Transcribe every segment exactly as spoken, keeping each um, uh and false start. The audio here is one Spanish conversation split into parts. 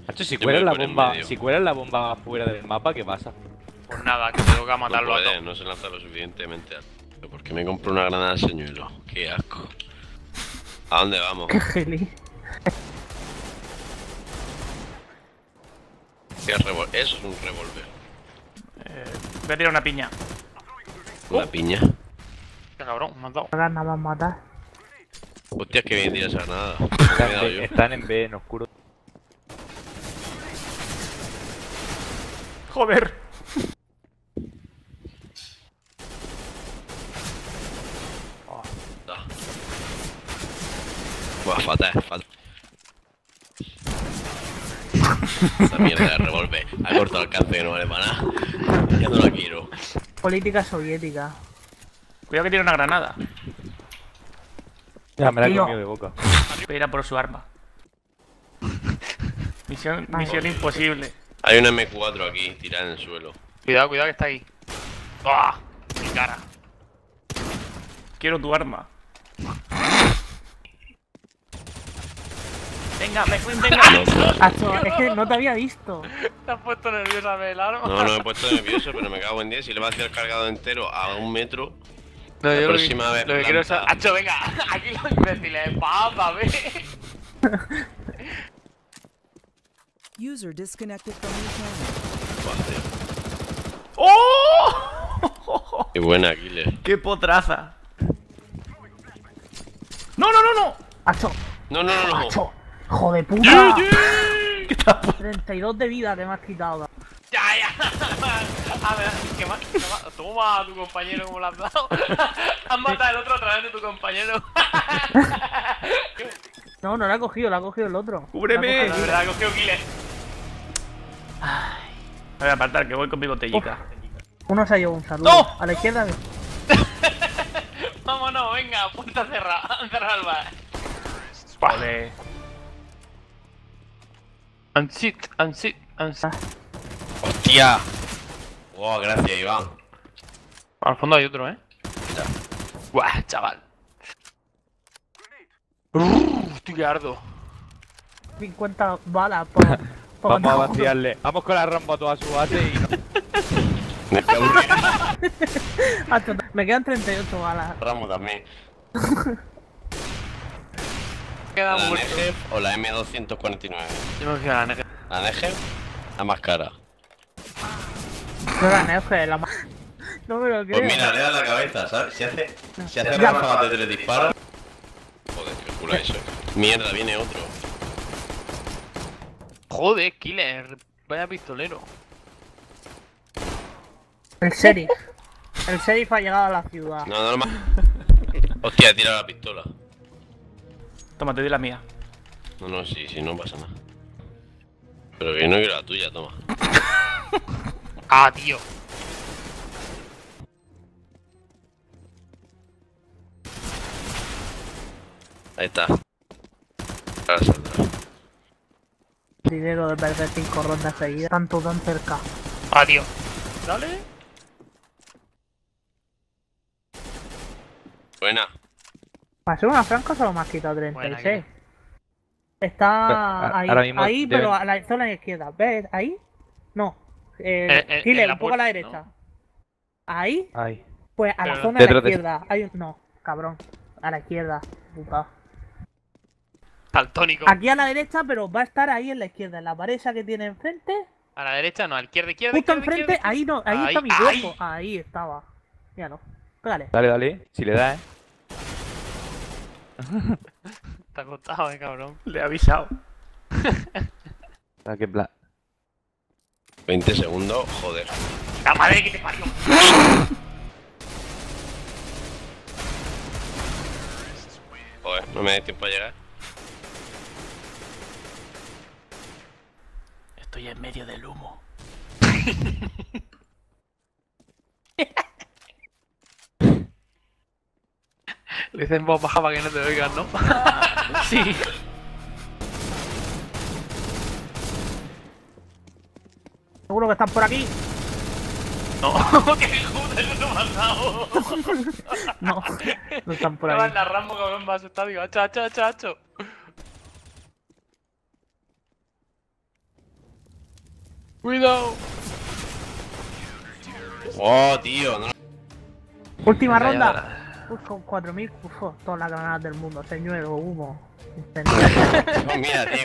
Hacho, si Yo cuelas me la voy por en bomba, medio. si cuelas la bomba fuera del mapa, ¿qué pasa? Pues nada, que te toca No matarlo a puede, todos. no se lanza lo suficientemente alto. ¿Por qué me compro una granada de señuelo? Qué asco. ¿A dónde vamos? Qué geli. ¿Qué revol- Eso es un revólver. Eh, voy a tirar una piña. Una Oh. piña. Qué cabrón, me has dado. Ahora nada más matar. Hostia, que bien tiras esa granada. Me he Están, quedado en yo. B, están en B, en oscuro. Joder. Da. Buah, fatal, fatal. Esta mierda de revólver. Ha cortado alcance que no vale para nada. Ya no la quiero. Política soviética. Cuidado que tiene una granada. Ya, me la he Tío. comido de boca. Voy a ir a por su arma. Misión, misión imposible. Hay una eme cuatro aquí, tirada en el suelo. Cuidado, cuidado que está ahí. ¡Ah! Mi cara. Quiero tu arma. Venga, me venga. Acho, es que no te había visto. Te has puesto nerviosa, el arma. No, no me he puesto nervioso, pero me cago en diez. Si le va a hacer cargado entero a un metro. No, La yo próxima lo que, vez lo que quiero es... planta. ¡Hacho, venga! Aquí los imbéciles. ¡Papa, ve! User disconnected from your channel. Buah, tío. ¡Oh! Qué buena, Killer. ¡Qué potraza! ¡No, no, no, no! Acho, No, no, no, no. acho. Hijo de puta. ¿Qué te has puesto? treinta y dos de vida te me has quitado. ¡Ya, ya! A ver, ¿qué más? ¿Qué más? Toma a tu compañero como lo has dado. Has matado al otro a través de tu compañero. No, no la ha cogido, la ha cogido el otro. ¡Cúbreme! La La ha cogido verdad, he cogido killer. Me voy a apartar, que voy con mi botellica. Killer. Uno se ha llevado un saludo. ¡No! A la izquierda. ve. Vámonos, venga, puerta cerrada. Cerrada el bar. Vale. Unsit, unsit, unsit. ¡Hostia! ¡Wow, gracias, Iván! Al fondo hay otro, ¿eh? Ya. Buah, chaval. Urr, estoy que ardo. cincuenta balas por. por Vamos a no. vaciarle. Vamos con la romba a toda su base y no. Me quedo aburrido. Acho, me quedan treinta y ocho balas. Ramos también. Queda ¿La muerto. Negev o la eme doscientos cuarenta y nueve? Yo me fui a la negra. La Negev, la más cara. No la Nefe, la ma- No me lo creo. Pues mira, le da la cabeza, ¿sabes? Si hace, si hace Ya. ráfagas de tres disparos. Joder, qué culo eso. Mierda, viene otro. Joder, killer. Vaya pistolero. El sheriff. El sheriff ha llegado a la ciudad. No, no, no más. Hostia, he tirado la pistola. Toma, te doy la mía. No, no, sí, sí, no pasa nada. Pero que no quiero la tuya, toma. Ah, tío. Ahí está. Ahora saldrá. Dinero de perder cinco rondas seguidas. Tanto tan cerca. Adiós. Dale. Buena. Para ser una franca solo me has quitado treinta y seis. Buena, Está Pero, ahí, ahora mismo ahí deben- pero a la zona izquierda. ¿Ves? ¿Ahí? No. Eh, Eh, eh, Killer, en la un poco a la puerta, derecha. ¿Ahí? Ay. Pues a la Pero- zona de la Detrás de- izquierda. Hay un... No, cabrón. A la izquierda. Puta. Daltónico. Aquí a la derecha, pero va a estar ahí en la izquierda. En la pared esa que tiene enfrente. A la derecha, no, a la izquierda, izquierda, Justo izquierda, enfrente, izquierda. ahí no, ahí, Ahí, está mi ahí. cuerpo. Ahí estaba. Míralo. Pégale. Dale, dale. Si le da, eh. Te ha costado, eh, cabrón. Le he avisado. Ah, qué plan. veinte segundos, joder. ¡La madre que te parió! Joder, no me da tiempo a llegar. Estoy en medio del humo. Le dicen voz baja para que no te oigan, ¿no? Sí. Seguro que están por aquí. No, que joder, no me has dado. No, no están por Me ahí. van a Rambo, cabrón, me ha asustado. Digo, hacho, hacho, hacho, hacho. Cuidado. Oh, tío, no. Última Venga, ya, ronda. Uf, con cuatro mil, uf, todas las granadas del mundo. Señuelo, humo. Incendio. No, mira, tío.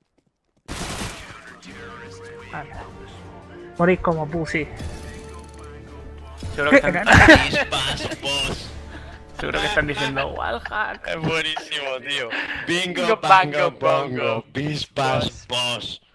Vale. Morís como pussy. Seguro que están, Pispas, boss. seguro que están diciendo wallhack. Es buenísimo, tío. Bingo, Bingo, bango, bango, bongo. bongo. Pispas, boss.